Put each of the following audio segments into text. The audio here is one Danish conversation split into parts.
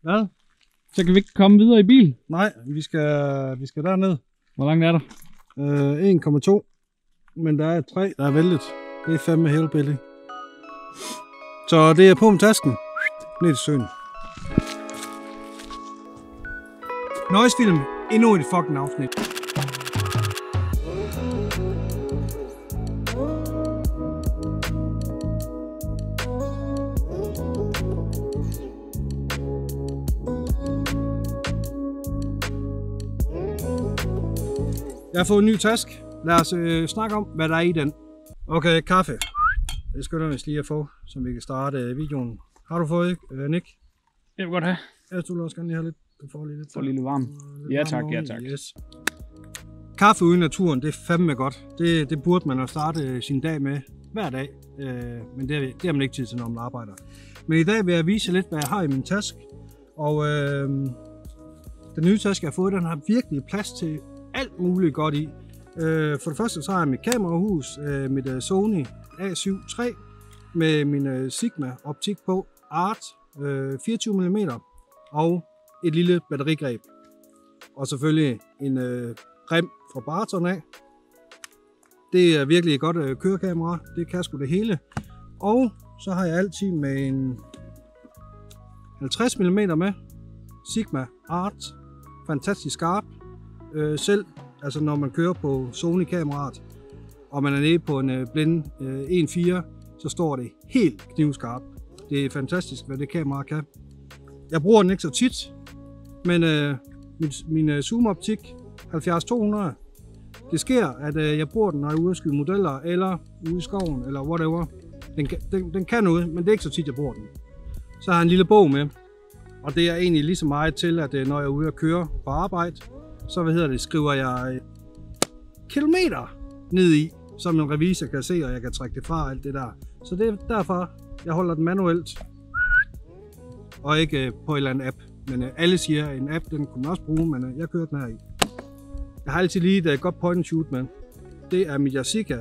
Ja. Så kan vi ikke komme videre i bil? Nej, vi skal derned. Hvor langt er der? 1,2. Men der er 3, der er væltet. Det er fandme hellbilly. Så det er på med tasken. Ned til søen. Nøjesfilm. Endnu et fucking afsnit. Jeg har fået en ny taske. Lad os snakke om, hvad der er i den. Okay, kaffe. Det skal jeg lige at få, så vi kan starte videoen. Har du fået, Nick? Jeg vil godt have. Ja, du vil også gerne lige have lidt. Du får lige lidt. For lidt varm. Ja tak, ja tak. Yes. Kaffe ude i naturen, det er fandme godt. Det burde man jo starte sin dag med hver dag. Men det har man ikke tid til, når man arbejder. Men i dag vil jeg vise lidt, hvad jeg har i min taske. Og den nye taske, jeg har fået, den har virkelig plads til alt muligt godt i. For det første så har jeg mit kamerahus, mit Sony A7 III med min Sigma optik på, Art 24 mm og et lille batterigreb. Og selvfølgelig en rem fra Barton af. Det er virkelig et godt kørekamera, det kan sgu det hele. Og så har jeg altid med en 50 mm med, Sigma Art, fantastisk skarp. Selv altså når man kører på Sony-kameraet, og man er nede på en blinde 1.4, så står det helt knivskarpt. Det er fantastisk, hvad det kamera kan. Jeg bruger den ikke så tit, men min zoom-optik 70-200, det sker, at jeg bruger den, når jeg er ude at skyde modeller, eller ude i skoven, eller whatever. Den kan noget, men det er ikke så tit, jeg bruger den. Så har jeg en lille bog med, og det er egentlig lige så meget til, at når jeg er ude at køre på arbejde, så skriver jeg kilometer ned i, som en revisor kan se, og jeg kan trække det fra alt det der. Så det er derfor, jeg holder den manuelt, og ikke på en eller anden app. Men alle siger, at en app, den kunne man også bruge, men jeg kører den her i. Jeg har altid lige et godt point and shoot med. Det er mit Yashica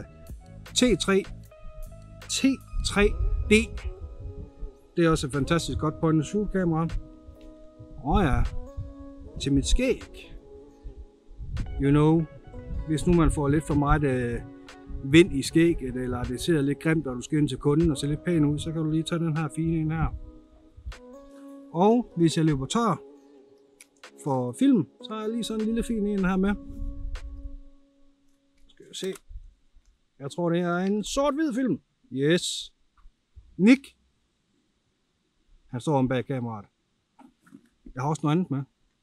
T3D. Det er også et fantastisk godt point and shoot kamera. Ja, til mit skæg. You know, hvis nu man får lidt for meget vind i skægget, eller det ser lidt grimt, og du skal ind til kunden og ser lidt pæn ud, så kan du lige tage den her fine en her. Og hvis jeg løber tør for film, så har jeg lige sådan en lille fin en her med. Skal jeg se. Jeg tror det er en sort-hvid film. Yes. Nick. Han står om bag kameraet. Jeg har også noget andet med.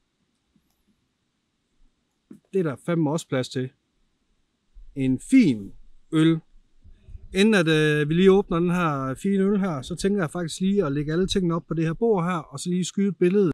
Det er der fandme også plads til. En fin øl. Inden at vi lige åbner den her fine øl her, så tænker jeg faktisk lige at lægge alle tingene op på det her bord her, og så lige skyde billedet.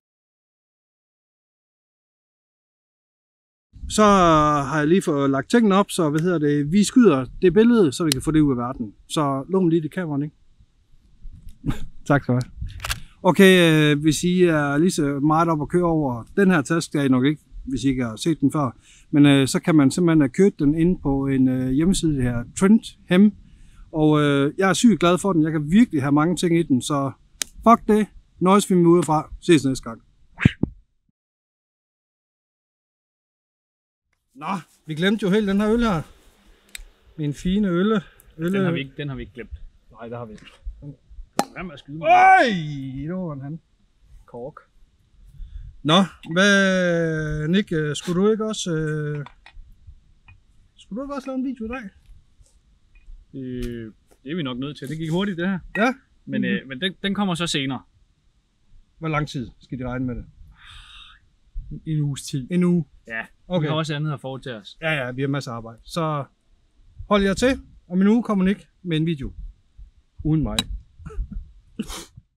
Så har jeg lige fået lagt tingene op, så vi skyder det billede, så vi kan få det ud af verden. Så lån lige det kamera, ikke? Tak skal du have. Okay, hvis I er lige så meget op at køre over den her taske, er I nok ikke, hvis I ikke har set den før. Men så kan man simpelthen købe den inde på en hjemmeside, det her Trendhem. Og jeg er sygt glad for den. Jeg kan virkelig have mange ting i den, så fuck det. Nøjesfilm udefra. Ses næste gang. Nå, vi glemte jo helt den her øl her. Min fine øl. Den har vi ikke glemt. Nej, det har vi ikke. Hvad med at skyde mig? Øj! Det var han. Kork. Nå, hvad, Nick, skulle du ikke også lave en video i dag? Det er vi nok nødt til. Det gik hurtigt det her. Ja. Men den kommer så senere. Hvor lang tid skal de regne med det? En uges tid. En uge? Ja, okay. Vi har også andet at foretage os. Ja, vi har masser af arbejde. Så hold jer til. Om en uge kommer Nick med en video. Uden mig.